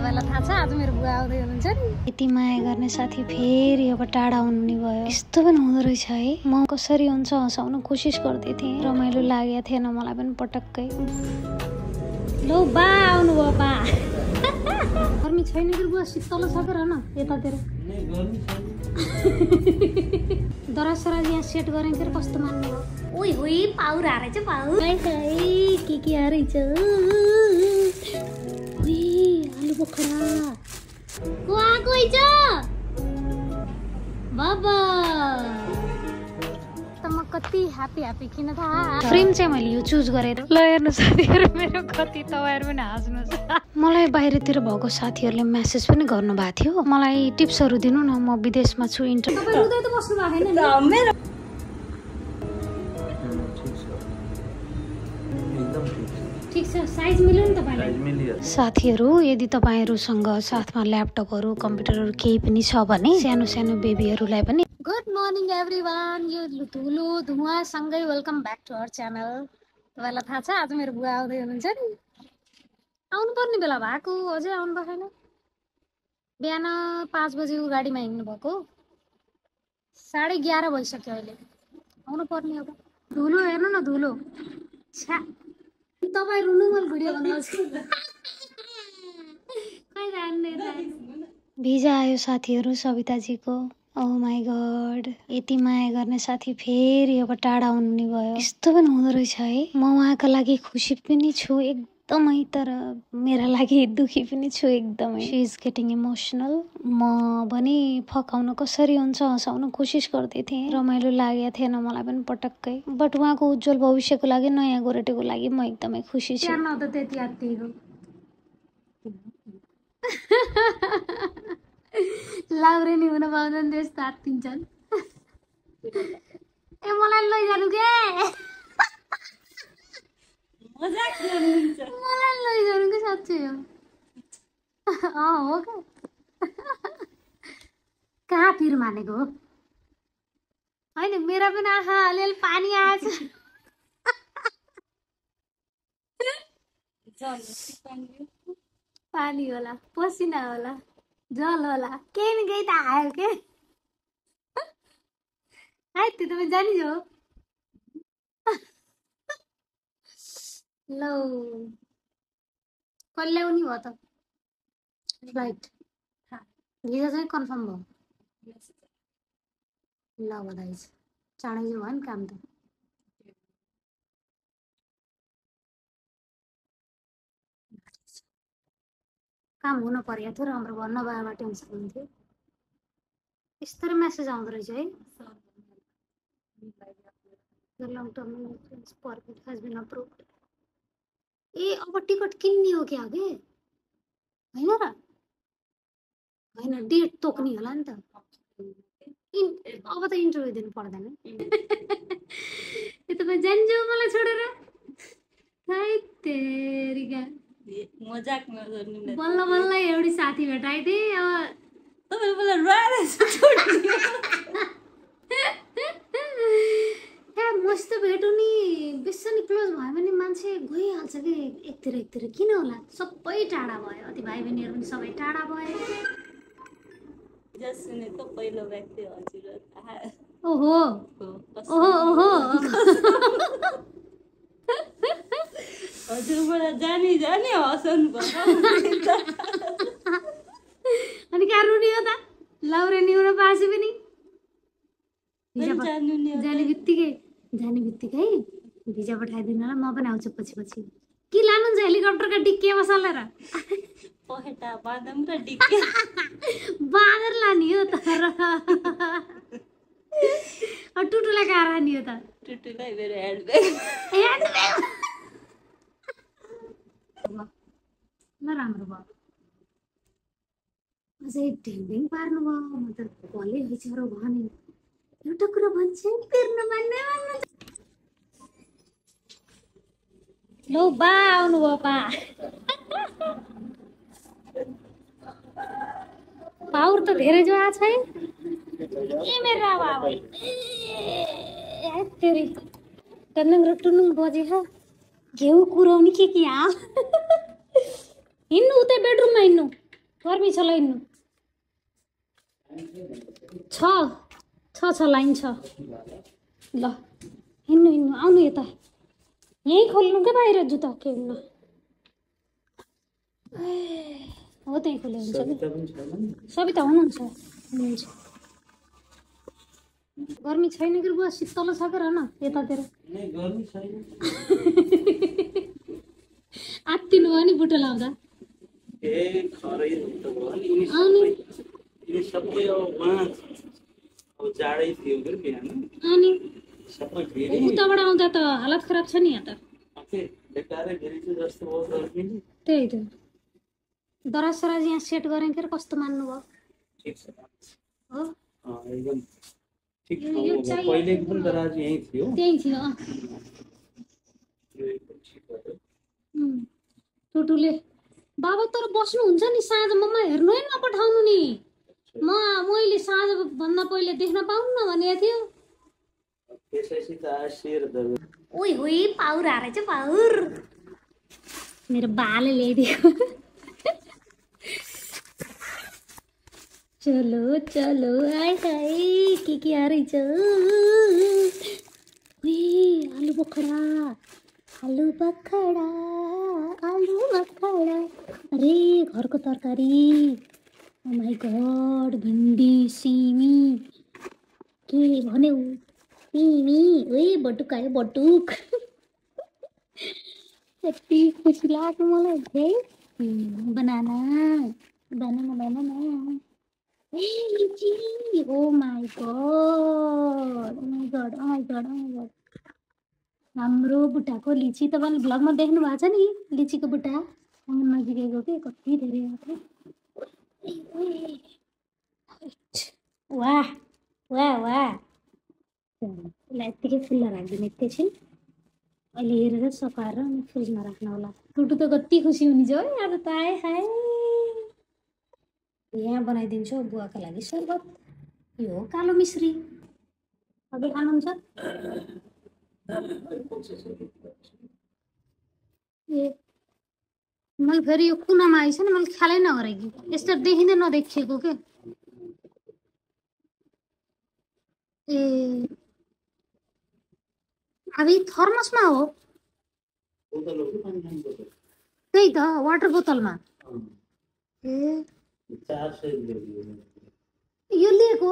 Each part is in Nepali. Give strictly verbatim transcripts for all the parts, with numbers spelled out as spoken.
तपाईँलाई थाहा छ आज मेरो बुवा आउँदै हुनुहुन्छ नि। यति माया गर्ने साथी फेरि अब टाढा हुनु भयो। यस्तो पनि हुँदो रहेछ है। म कसरी हुन्छ हँसाउन कोसिस गर्दै थिएँ, रमाइलो लागेको थिएन मलाई पनि पटक्कै। लो बा आउनुभयो बा। गर्मी छैन कि बुवा, शीतल छ कि रहन यतातिर दरासराज यहाँ सेट गरेँ फेरि कस्तो मान्नु हो। ओइ होइ पाउर हारेछ पाउ के के हारेछ। आलु बोखरा को आएको छ बाबा। त म कति ह्याप्पी ह्याप्पी किन थाहा। फ्रेम चाहिँ मैले यो चुज गरेर ल हेर्नु साथीहरू मेरो कति तपाईँहरू पनि हाँस्नुहोस्। मलाई बाहिरतिर भएको साथीहरूले मेसेज पनि गर्नुभएको थियो, मलाई टिप्सहरू दिनु न, म विदेशमा छु। इन्टर ठीक छ, साइज मिल्यो नि तपाईलाई। साथीहरू यदि तपाईहरुसँग साथमा ल्यापटपहरू कम्प्युटरहरू केही पनि छ भने सानो सानो बेबीहरूलाई पनि गुड मर्निङ एभ्रीवान। यो धुलो धुवा सँगै welcome back to our channel. तपाईलाई थाहा छ आज मेरो बुवा आउँदै हुनुहुन्छ नि। आउनु पर्ने बेला भएको अझै आउनु भएन। बिहान पाँच बजे गाडीमा हिँड्नु भएको, साढे एघार भइसक्यो अहिले। आउनु पर्ने अब। धुलो हेर्नु न धुलो छ्या। तपाईँ रुनु मैले भिडियो बनाउँछु। भिजा आयो साथीहरू सविताजीको। ओह माई गॉड, यति माया गर्ने साथी फेरि अब टाढा हुनु भयो। यस्तो पनि हुँदो रहेछ है। म उहाँका लागि खुसी पनि छु एकदमै, तर मेरा लागि दुखी पनि छु एकदमै। She is getting emotional. म पनि फकाउन कसरी हुन्छ हँसाउन कोसिस गर्दै थिएँ, रमाइलो लागेको थिएन मलाई पनि पटक्कै। बट उहाँको उज्जवल भविष्यको लागि, नयाँ गोरेटेको लागि म एकदमै खुसी छु। लाउरेनी हुन पाउँदैन त्यस्तो आत्तिन्छन्। ए मलाई लैजानु के मजाक गर्नुहुन्छ। मलाई लैजानु के साँच्चै हो। अँ हो क्या। कहाँ पिर मानेको हो होइन, मेरा पनि आँखा अलिअलि पानी आएछ। पानी होला, पसिना होला, जल होला, केही न केही त आयो के। है त्यो तपाईँ जानी हो। लौ कहिले ल्याउने भयो त फ्लाइट? भिजा चाहिँ कन्फर्म भयो। ल बधाई छ, चाँडै चाहिँ भयो नि काम त। काम हुन परेको थियो, राम्रो भयो, नभए टेन्सन हुन्थ्यो। यस्तो मेसेज आउँदो रहेछ है। Long term permit has been approved. ए अब टिकट किन्ने हो क्या के होइन र? होइन डेट तोक्ने होला नि त। अब त इन्टरभ्यू दिनु पर्दैन। यो तपाईँ जान्छु मलाई छोडेर। मजाक नगर्नु। बल्ल बल्ल एउटी साथी भेटाइदिए अब तपाईले मलाई रुवाएर छोड्दिनु। ए मस्तो भेटु नि बेसी नि क्लोज भयो भने मान्छे गइहाल्छ कि एकतिर एकतिर। किन होला सबै टाढा भयो, अति भाइ बहिनीहरू पनि सबै टाढा भए। जस सुनेको पहिलो व्यक्ति हजुर। ओहो ओहो ओहो हजुरबाट जानी जानी हँसाउनु भयो। अनि कहाँ रुनी हो त? लाउरेनी हुन पाएछ पनि जाने बित्तिकै जाने बित्तिकै भिजा पठाइदिनु होला, म पनि आउँछु पछि पछि। के लानुहुन्छ हेलिकप्टरका डिक्कीमा सलेर? पखेटा बाँदम र डिक्की बाँदर लाने हो तर टुटुलाई कहाँ रानी हो त? टुटुलाई मेरो ह्यान्डब्याग ह्यान्डब्याग ल राम्रो भयो। अझै ढ्याङ पार्नु भयो। म त भले हैछरो भने एउटा कुरा भन्छ तिर्नु मान्ने मान्नु। लो बा आउनु भयो बा। पावर त धेरै जो आछ है। ए मेरो बाबा ए तेरी टन्नङ र टुन्नङ बजे ह। घिउ कुराउनी के के आ हिँड्नु उतै बेडरुममा हिँड्नु। गर्मी छ लाइन छ छ छ लाइन छ ल हिँड्नु हिँड्नु आउनु यता यहीँ खोल्नु क्या बाहिर जुत्ता के हुन्न हो त्यहीँ खोले हुन्छ सबिता हुनुहुन्छ हुनुहुन्छ गर्मी छैन कि बुवा शीतल छ कि रहन यतातिर आत्तिनु भयो नि बुटो लाउँदा अनि उताबाट आउँदा त हालत खराब छ नि यहाँ त त्यही त दराज सराज यहाँ सेट गरेँ के कस्तो मान्नु भयो हो त्यही थियो टुटुले बाबा तर बस्नुहुन्छ नि साँझमा म हेर्नु है नपठाउनु नि म मैले साँझ भन्दा पहिले देख्न पाउनु न भनेको थियो ओइ होइ पाउर हारेछ पाउर मेरो बाले ल्याइदिएको चलो चलो आइ हाय के के आरहेछ आलु बखडा आलु बखडा आलु बखडा अरे घरको तरकारी ओ माई गॉड भिन्डी सिमी के भन्यौ सिमी ओइ बटुक आयो बटुक यति खुसी लाग्यो मलाई है banana banana banana Oh my god! Oh my god! Oh my god! Oh my god! हाम्रो बुट्टाको लिची तपाईले भ्लगमा देख्नु भएको छ नि लिचीको बुट्टा नजिकैको के कति धेरै आएको वाह वाह वाह यसलाई यत्तिकै फुल्न राखिदिने एकैछिन अहिले हेरेर सकाएर फ्रिजमा राख्नु होला टुटु त कति खुसी हुनेछ है आज त आए हाय यहाँ बनाइदिन्छु बुवाको लागि शरबत यो हो कालो मिश्री अझै खानुहुन्छ ए मैले फेरि यो कुनामा आइछ नि मैले ख्यालै नगरेँ कि यस्तो देखिँदै नदेखिएको के ए अब थर्मसमा हो त्यही त वाटर बोतलमा ए यो लिएको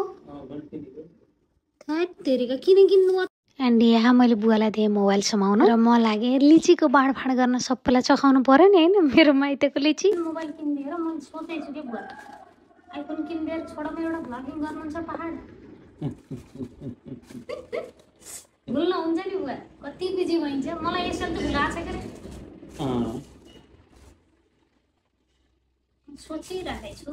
तेरिका किन किन्नु एन्ड यहाँ मैले बुवालाई दिएँ मोबाइल समाउन र म लागे लिचीको बाँडफाँड गर्न सबैलाई चखाउनु पर्यो नि होइन मेरो माइतको लिची मोबाइल किनिदिएर मैले सोचेछु कि बुवा आइफोन किनिदिएर छोडामा एउटा भ्लगिङ गर्नुहुन्छ पहाड भुल्न हुन्छ नि बुवा कति बिजी भइन्छ मलाई यसरी त भुलाएको छ के सोचिरहेको छु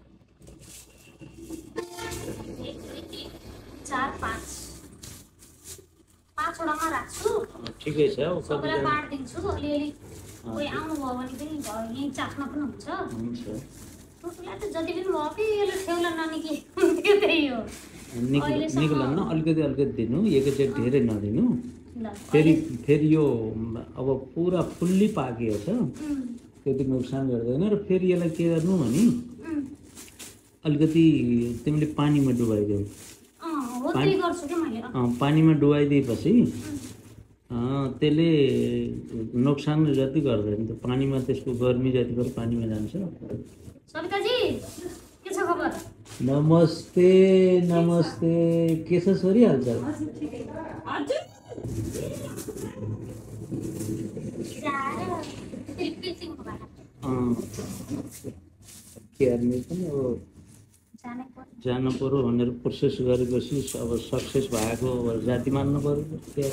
चार पाँच पाँचवटामा राख्छु ठिकै छ सबैलाई बाँडिदिन्छु अलिअलि कोही आउनुभयो भने पनि यहीँ चाख्न पनि हुन्छ टोटोलाई त जति पनि भयो कि यसले ठेउला ननिक्ले त्यही हो निक्लन अलिकति अलिकति दिनु एकैचोटि धेरै नदिनु फेरि फेरि यो अब पुरा फुल्ली पाकेको छ त्यति नोक्सान गर्दैन र फेरि यसलाई के गर्नु भने अलिकति तिमीले पानीमा डुबाइदेऊ पानीमा डुबाइदिएपछि त्यसले नोक्सान जति गर्दैन त्यो पानीमा त्यसको गर्मी जति गरेर पानीमा जान्छ नमस्ते नमस्ते के छ छोरी हालचाल केयरले पनि अब जानु पर्यो भनेर प्रोसेस गरेपछि अब सक्सेस भएको जाति मान्नु पर्यो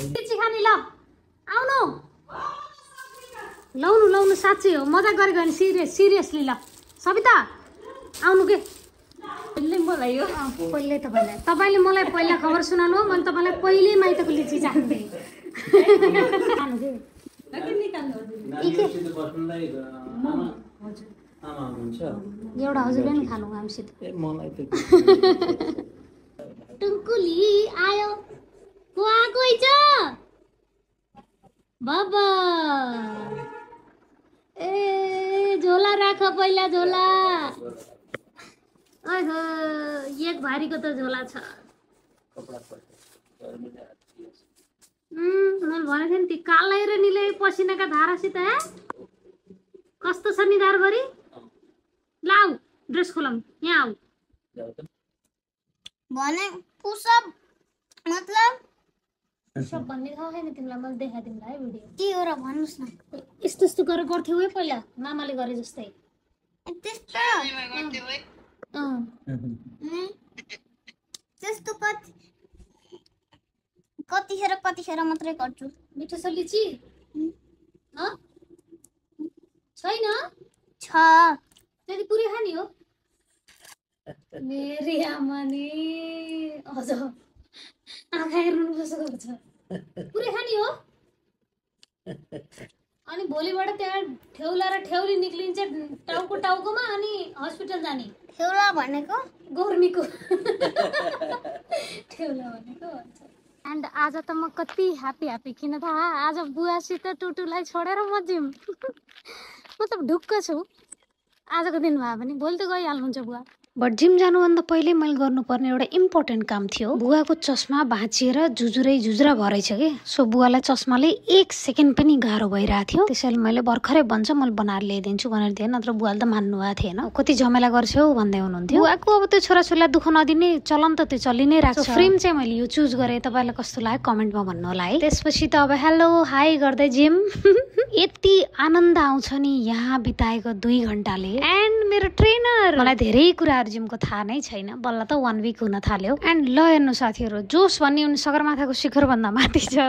लाउनु लाउनु साँच्चै हो मजा गरेको भने सिरियस सिरियसली ल सबिता आउनु के मलाई हो पहिले तपाईँलाई तपाईँले मलाई पहिला खबर सुनाउनु हो मैले तपाईँलाई पहिल्यै माइतको लिची चाख्दै एउटा हजुर पनि खानु हामीसित टुङ्कुली आयो को आएको छ बाबा ए झोला राख पहिला झोला ओहो एक भारीको त झोला छ हम्म मैले भनेको थिएँ नि ती कालै र निलै पसिनाका धारासित कस्तो छ नि धारभरि लाउ ड्रेस खोलौँ यहाँ आऊ भने पुसअप मतलब सब भन्ने थाहा छैन तिमीलाई मैले देखाए तिमीलाई भिडियो के हो र भन्नुस् न यस्तो यस्तो गरेर गर्थ्यौ है पहिला मामाले गरे जस्तै त्यस्तो अँ त्यस्तो कति कतिखेर कतिखेर मात्रै गर्छु मिठो छ लिची अँ छैन छ त्यति पुरै खाने हो मेरी आमा नि अझ आँखा हेर्नु कसो गर्छ पुरै खाने हो अनि भोलिबाट त्यहाँ ठेउला र ठेउली निक्लिन्छ टाउको टाउकोमा अनि हस्पिटल जाने ठेउला भनेको गौर्मीको ठेउला भनेको भन्छ एन्ड आज त म कति ह्याप्पी ह्याप्पी किन थाहा आज बुवासित टुटुलाई छोडेर म जिम मतलब ढुक्क छु आजको दिन भए पनि भोलि त गइहाल्नुहुन्छ बुवा बट जिम जानुभन्दा पहिले मैले गर्नुपर्ने एउटा इम्पोर्टेन्ट काम थियो बुवाको चस्मा भाँचिएर जुजुरै जुजुरा भरेछ कि सो बुवालाई चस्माले एक सेकेन्ड पनि गाह्रो भइरहेको थियो त्यसैले मैले भर्खरै भन्छ मैले बनाएर ल्याइदिन्छु भनेर दिएँ नत्र बुवाले त मान्नु भएको थिएन कति झमेला गर्छौ भन्दै हुनुहुन्थ्यो बुवाको अब त्यो छोराछोरीलाई दुःख नदिने चलन त त्यो चलि नै राख्छ फ्रेम चाहिँ मैले यो चुज गरेँ तपाईँलाई कस्तो लाग्यो कमेन्टमा भन्नु होला है त्यसपछि त अब हेलो हाई गर्दै जिम यति आनन्द आउँछ नि यहाँ बिताएको दुई घन्टाले एन्ड मेरो ट्रेनर मलाई धेरै कुरा जिमको थाहा नै छैन बल्ल त वान विक हुन थाल्यो एन्ड ल हेर्नु साथीहरू जोस भन्ने उनी सगरमाथाको शिखरभन्दा माथि छ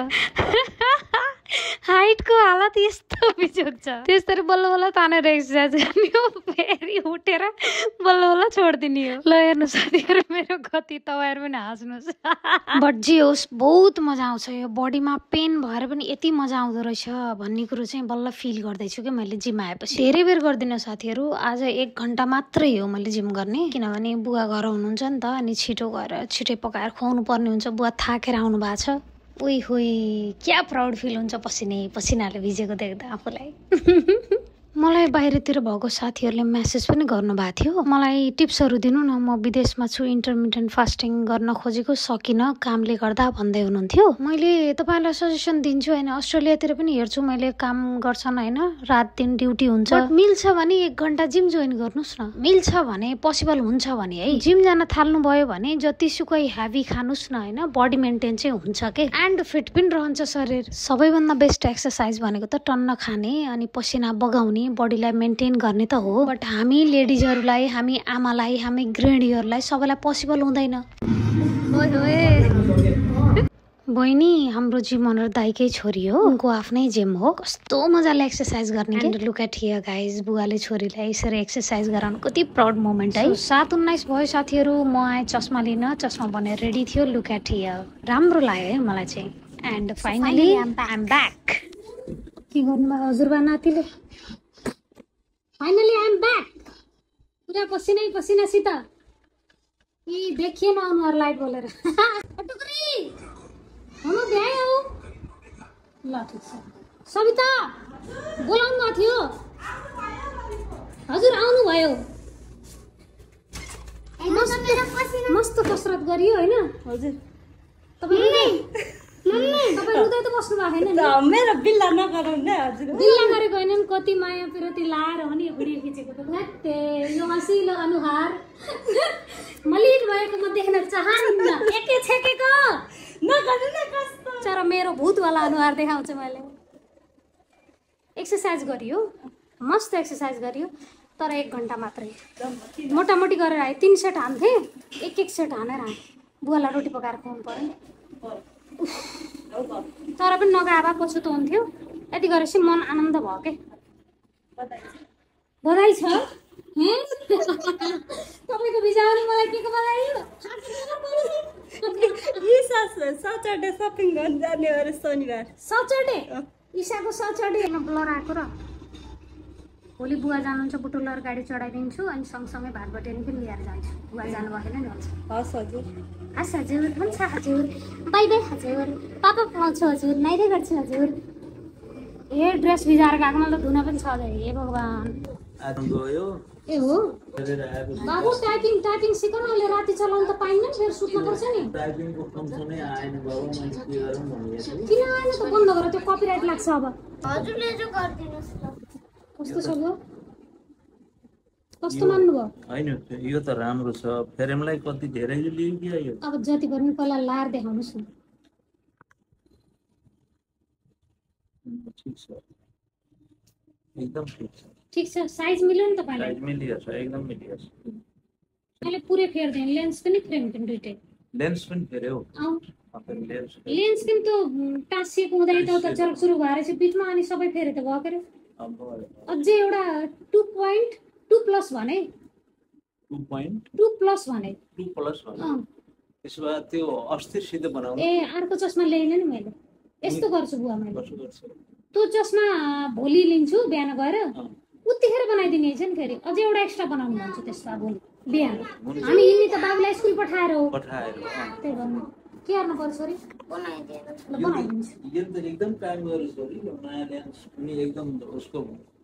हाइटको हालत यस्तो बिजोग छ त्यसरी बल्ल बल्ल तानेर एक्सर्साइज गर्ने हो फेरि उठेर बल्ल बल्ल छोडिदिने हो ल हेर्नु साथीहरू मेरो गति तपाईँहरू पनि हाँस्नुहोस् बट जे होस् बहुत मजा आउँछ यो बडीमा पेन भएर पनि यति मजा आउँदो रहेछ भन्ने कुरो चाहिँ बल्ल फिल गर्दैछु कि मैले जिम आएपछि धेरै बेर गर्दिनँ साथीहरू आज एक घन्टा मात्रै हो मैले जिम गर्ने किनभने बुवा घर हुनुहुन्छ नि त अनि छिटो गएर छिटै पकाएर खुवाउनु पर्ने हुन्छ बुवा थाकेर आउनु भएको छ ओइ होइ क्या प्राउड फिल हुन्छ पसिने पसिनाले भिजेको देख्दा आफूलाई मलाई बाहिरतिर भएको साथीहरूले मेसेज पनि गर्नुभएको थियो मलाई टिप्सहरू दिनु न म विदेशमा छु इन्टरमिडियन्ट फास्टिङ गर्न खोजेको सकिनँ कामले गर्दा भन्दै हुनुहुन्थ्यो मैले तपाईँलाई सजेसन दिन्छु होइन अस्ट्रेलियातिर पनि हेर्छु मैले काम गर्छन् होइन रात दिन ड्युटी हुन्छ मिल्छ भने एक घन्टा जिम जोइन गर्नुहोस् न मिल्छ भने पोसिबल हुन्छ भने है जिम जान थाल्नुभयो भने जतिसुकै हेभी खानुहोस् न होइन बडी मेन्टेन चाहिँ हुन्छ के एन्ड फिट पनि रहन्छ शरीर सबैभन्दा बेस्ट एक्सर्साइज भनेको त टन्न खाने अनि पसिना बगाउने बडीलाई मेन्टेन गर्ने त हो बट हामी लेडिजहरूलाई हामी आमालाई हामी गृहिणीहरूलाई सबैलाई पोसिबल हुँदैन बहिनी हाम्रो जिम ओनर दाइकै छोरी हो उनको आफ्नै जिम हो कस्तो मजाले एक्सर्साइज गर्ने and look at here guys बुवाले छोरीलाई यसरी एक्सर्साइज गराउनु कति प्राउड मोमेन्ट है सात उन्नाइस भयो साथीहरू म आएँ चस्मा लिन चस्मा बनेर रेडी थियो लुक एट हियर राम्रो लाग्यो है मलाई चाहिँ and finally I am back के गर्नुभयो हजुरबा नातिले फाइनली आई एम ब्याक पुरा पसिनै पसिनासित यी देखिएन अनुहार लाइट बोलेर टुक्री हम भ्यायो ल ठिक छ सविता बोलाउनु भएको थियो हजुर आउनु भयो मस्त कसरत गरियो होइन हजुर तपाईँ तपाईँ रुँदै त बस्नु भएको छैन मेरो बिल्ला नगराउने हजुर बिल्ला गरेको होइन नि कति माया पिरती लाएर हो नि भिडियो खिचेको त धत्ते यो हँसिलो अनुहार मलिन भएको म देख्न चाहन्न एकै छेकेको नगर्नु न कस्तो तर मेरो भूतवाला अनुहार देखाउँछु मैले एक्सर्साइज गरियो मस्त एक्सर्साइज गरियो तर एक घन्टा मात्रै मोटामोटी गरेर आएँ तिन सेट हान्थेँ एक एक सेट हानेर आएँ बुवालाई रोटी पकाएर खुवाउनु पऱ्यो तर पनि नगए भए पछि त हुन्थ्यो यति गरेपछि मन आनन्द भयो के बधाई छ तपाईँको भिजाउनु मलाई के को बधाई हो सटरडे सपिङ गर्न जाने अरे शनिबार सटरडे ईशाको सटरडे ब्लर आएको र भोलि बुवा जानुहुन्छ बुटुलर गाडी चढाइदिन्छु अनि सँगसँगै भात बटेनी पनि लिएर जान्छु बुवा जानु भएन नि भन्छ हस् हजुर हस् हजुर हुन्छ हजुर बाई बाई हजुर पापा पाउँछु हजुर नाइदै गर्छु हजुर ए ड्रेस भिजाएर गएको मलाई त धुन पनि छ अझै हे भगवान् आज गयो ए हो गरेर आएको बाबु टाइपिङ टाइपिङ सिक न अहिले राति चलाउन त पाइन्न फेरि सुत्नु पर्छ नि टाइपिङको फङ्सनै आएन बाबु मैले के गरौँ भनेको थिएँ किन आएन त बन्द गर त्यो कपिराइट लाग्छ अब हजुरले जो गरिदिनुहोस् ल कस्तो छ गो कस्तो मान्नु भयो हैन यो त राम्रो छ फ्रेमलाई कति धेरै लियो कि यो अब जति पनि पहिला लार देखाउनुस् न ठीक छ एकदम ठीक छ ठीक छ साइज मिल्यो नि तपाईलाई साइज मिलियो छ एकदम मिलियो छ अहिले पुरै फेर्दैन लेन्स पनि फ्रेम पनि दुईटै लेन्स पनि फेर्यो आउ अपन लेन्स लेन्स पनि त टाँसिएको हुँदै त उता चरक सुरु भएर चाहिँ बिचमा अनि सबै फेरे त भयो के रे अब अझै एउटा टू पोइन्ट टू प्लस भने टू पोइन्ट टू प्लस भने टू प्लस भने अँ त्यसो भए त्यो अस्थिर सिधै बनाउनु ए अर्को चस्मा ल्याइन नि मैले यस्तो गर्छु बुवा मैले गर्छु गर्छु त्यो चस्मा भोलि लिन्छु बिहान गएर उतिखेर बनाइदिने छ नि फेरि अझै एउटा एक्स्ट्रा बनाउनु भन्छु त्यसमा भोलि बिहान हामी यिनी त बाबुलाई स्कुल पठाएर हो पठाएर त्यही गर्नु के गर्नु पर्छ अरे बनाइदिएर ल बनाइदिन्छु यो त एकदम काम गरेछ नि यो नयाँ लेन्स पनि एकदम उसको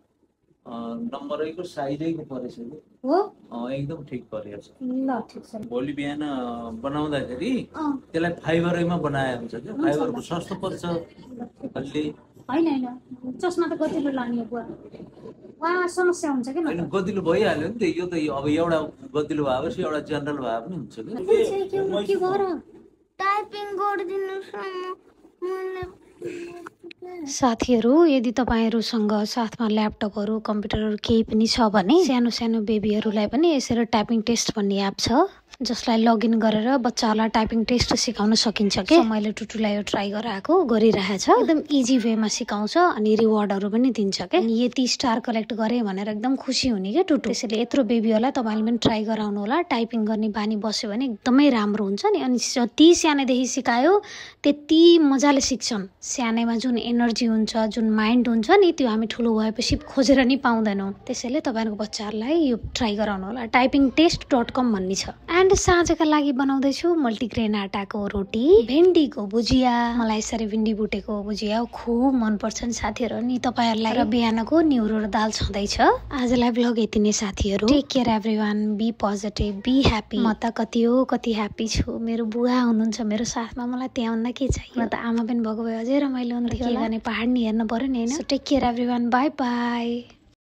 नम्बरैको साइजैको परेछ नि हो एकदम ठिक परेछ ल ठिक छ भोलि बिहान बनाउँदाखेरि अँ त्यसलाई फाइबरैमा बनाए हुन्छ क्या फाइबरको सस्तो पर्छ अलि होइन होइन चस्मा त गतिलो लाने बुवा उहाँ समस्या हुन्छ कि होइन गतिलो भइहाल्यो नि त यो त यो अब एउटा गतिलो भएपछि एउटा जेनरल भए पनि हुन्छ कि के गर टाइपिङ गरिदिनुहोस् न मैले साथीहरू यदि तपाईँहरूसँग साथमा ल्यापटपहरू कम्प्युटरहरू केही पनि छ भने सानो सानो बेबीहरूलाई पनि यसरी टाइपिङ टेस्ट भन्ने एप छ जसलाई लगइन गरेर बच्चाहरूलाई टाइपिङ टेस्ट सिकाउन सकिन्छ कि मैले टुटुलाई यो ट्राई गराएको गरिरहेछ एकदम इजी वेमा सिकाउँछ अनि रिवार्डहरू पनि दिन्छ क्या अनि यति स्टार कलेक्ट गरे भनेर एकदम खुसी हुने क्या टुटु त्यसैले यत्रो बेबीहरूलाई तपाईँले पनि ट्राई गराउनु होला टाइपिङ गर्ने बानी बस्यो भने एकदमै राम्रो हुन्छ नि अनि जति सानैदेखि सिकायो त्यति मजाले सिक्छन् सानैमा जुन एनर्जी हुन्छ जुन माइन्ड हुन्छ नि त्यो हामी ठुलो भएपछि खोजेर नि पाउँदैनौँ त्यसैले तपाईँहरूको बच्चाहरूलाई यो ट्राई गराउनु होला टाइपिङ टेस्ट डट कम भन्ने छ एन्ड साँझका लागि बनाउँदैछु मल्टिग्रेन आटाको रोटी भेन्डीको भुजिया मलाई यसरी भिन्डी बुटेको भुजिया खुब मनपर्छ नि साथीहरू अनि तपाईँहरूलाई र बिहानको न्युरो र दाल छँदैछ आजलाई भ्लग यति नै साथीहरू take care everyone be positive be happy म त कति हो कति ह्याप्पी छु मेरो बुवा हुनुहुन्छ मेरो साथमा मलाई त्यहाँ के चाहियो म त आमा पनि भएको भए अझै रमाइलो हुन्थ्यो के गर्ने पहाड नि हेर्नु पर्यो नि होइन take care everyone bye by